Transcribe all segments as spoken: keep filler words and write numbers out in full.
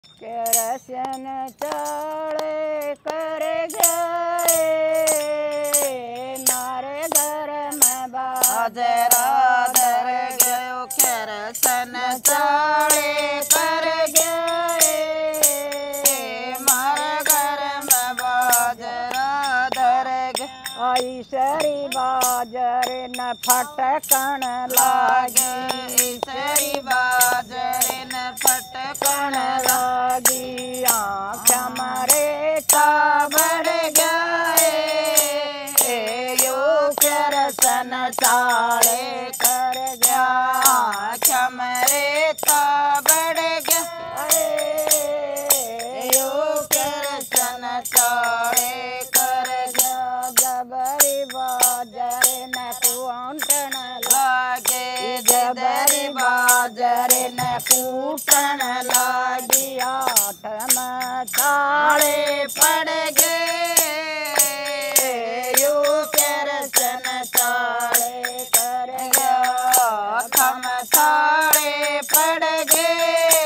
केरसन चाले कर गए मारे घर में बाजरा धर गयो। केरसन चाले कर गए मारे घर में बाजरा धर गए। ईसरी बाजर न फटकन लागे ईसरी बाजर न फटकन लागी। आँख मरे ता बढ़ गए यो केरसन चाले कर गया। आँख मरे ता बढ़ गए यो केरसन चाले कर गया। जबरी बाजर न कूटन लागे जबरी बाजर न कूटन लागी। आठ में चाले पड़ गए यो केरसन चाले कर गया। आठ में चाले पड़ गए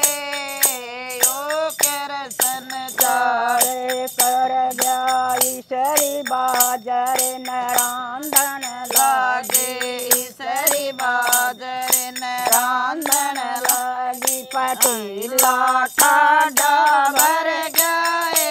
यो केरसन चाले कर गया। ईसरी बाजर न रांधन लागे ईसरी बाजर न रांधन लागी। पतीला ठाडा भर गए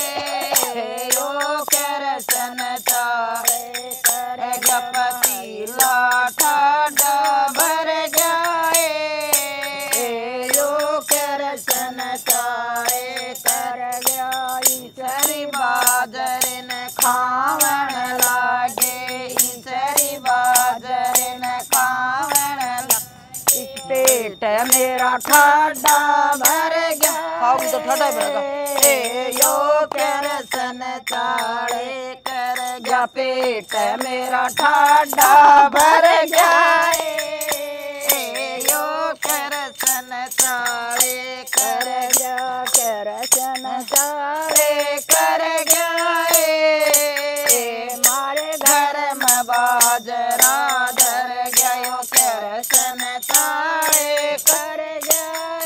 यो केरसन चाले कर गया। पतीला ठाडा भर गए यो केरसन चाले कर गया। ईसरी बाजर न खावन लागे ईसरी बाजर न खावन लागे। पेट मेरा ठाडा भर गया तो ठाडा भर यो केरसन चाले कर गया। पेट मेरा ठाडा भर गया यो केरसन चाले कर गया। केरसन चाले कर गया मारे घर में बाजरा धर गया। यो केरसन चाले कर गया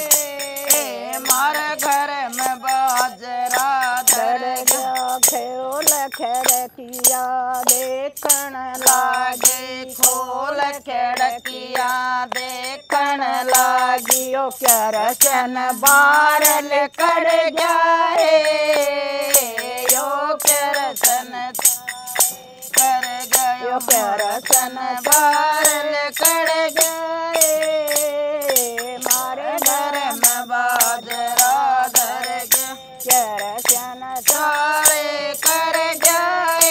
मारे घर में बाजरा धर गया। खोल खिड़किया देखन लागे खोल खिड़किया देखन लागी। यो केरसन बारल कर गया यो केरसन कर गया। यो केरसन बारल कर गए मारे घर में बाजरा धर गया। केरसन चाले कर गए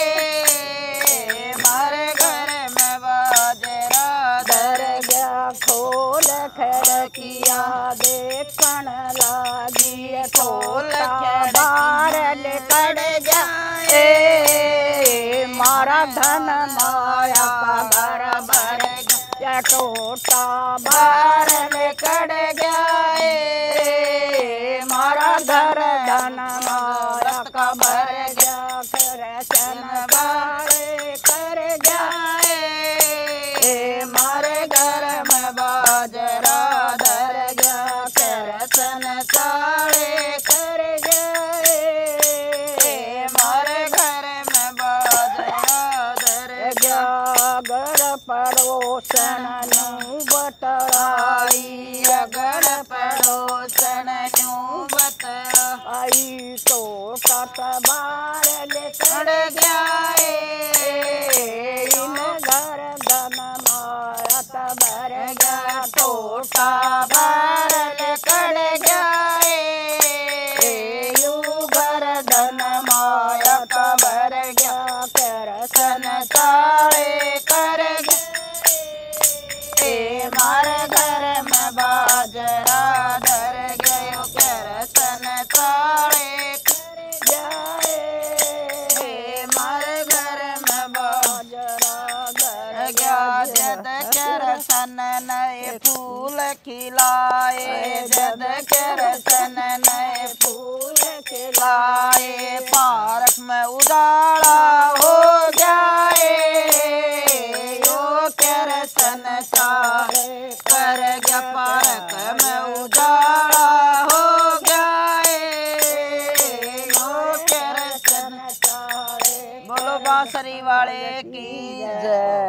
मारे घर में बाजरा धर गया। खोल खिड़किया देखन लागी खोल बारल कर गया मारा धन माया का भर भर गया। टोटा बारल कर गया मारा घर धन माया का भर गया। केरसन बारल कर गया मारे घर में बाजरा धर गया। केरसन चाले कर गए मारे घर में बाजरा धर गया। अगर पड़ोसन न्यू बतराई अगर पड़ोसन न्यू बतराई तो कत बारल कर गया इन घर धन मारत भर गया। टोटा बारल कर गया यू घर धन मारत भर गया। केरसन चाले कर गए मारे घर में बाजरा धर गयो। केरसन चाले कर गए मारे घर में बाजरा धर गया। जद केरसन नए फूल खिलाए जद केरसन नए फूल खिलाए। पार्क में उजाला हो जाए यो केरसन चाले कर गया। पार्क में उजाला हो बांसुरी वाले की जय।